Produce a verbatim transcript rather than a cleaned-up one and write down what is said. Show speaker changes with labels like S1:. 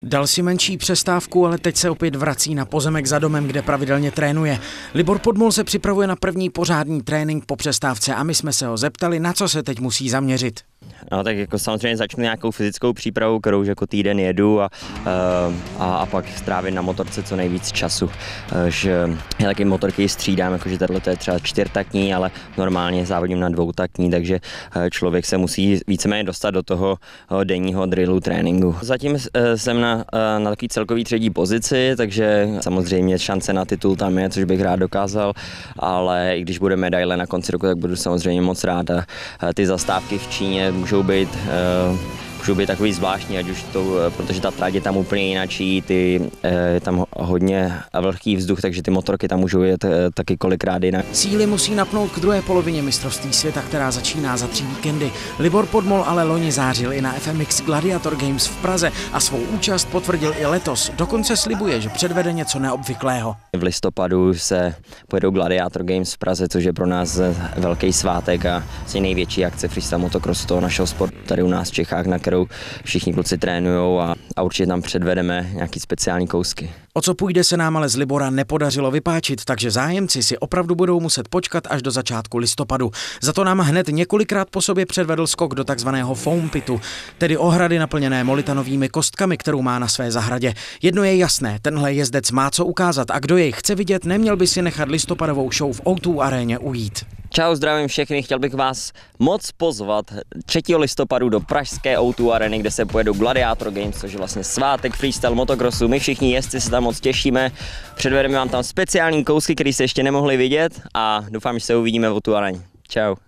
S1: Dal si menší přestávku, ale teď se opět vrací na pozemek za domem, kde pravidelně trénuje. Libor Podmol se připravuje na první pořádný trénink po přestávce a my jsme se ho zeptali, na co se teď musí zaměřit.
S2: No, tak jako samozřejmě začnu nějakou fyzickou přípravu, kterou už jako týden jedu a, a, a pak strávím na motorce co nejvíc času. Že já taky motorky střídám, jakože tato je třeba čtyřtaktní, ale normálně závodím na dvoutaktní, takže člověk se musí víceméně dostat do toho denního drillu tréninku. Zatím jsem na, na takový celkový třetí pozici, takže samozřejmě šance na titul tam je, což bych rád dokázal, ale i když bude medaile na konci roku, tak budu samozřejmě moc rád a ty zastávky v Číně můžou být, uh, můžou být takový zvláštní, ať už to, uh, protože ta trať je tam úplně jinačí, ty, uh, je tam hodně vlhký vzduch, takže ty motorky tam můžou jet uh, taky kolikrát jinak.
S1: Síly musí napnout k druhé polovině mistrovství světa, která začíná za tři víkendy. Libor Podmol ale loni zářil i na F M X Gladiator Games v Praze a svou účast potvrdil i letos. Dokonce slibuje, že předvede něco neobvyklého.
S2: V listopadu se pojedou Gladiator Games v Praze, což je pro nás velký svátek a asi největší akce freestyle motocrossu toho našeho sportu tady u nás v Čechách, na kterou všichni kluci trénujou a, a určitě tam předvedeme nějaký speciální kousky.
S1: O co půjde, se nám ale z Libora nepodařilo vypáčit, takže zájemci si opravdu budou muset počkat až do začátku listopadu. Za to nám hned několikrát po sobě předvedl skok do takzvaného foam pitu, tedy ohrady naplněné molitanovými kostkami, kterou má na své zahradě. Jedno je jasné, tenhle jezdec má co ukázat a kdo jej chce vidět, neměl by si nechat listopadovou show v O dva aréně ujít.
S2: Čau, zdravím všechny, chtěl bych vás moc pozvat třetího listopadu do pražské O dva arény, kde se pojedou Gladiator Games, což je vlastně svátek freestyle motocrossu. My všichni jezdci se tam moc těšíme, předvedeme vám tam speciální kousky, které jste ještě nemohli vidět a doufám, že se uvidíme v O dva aréně. Čau.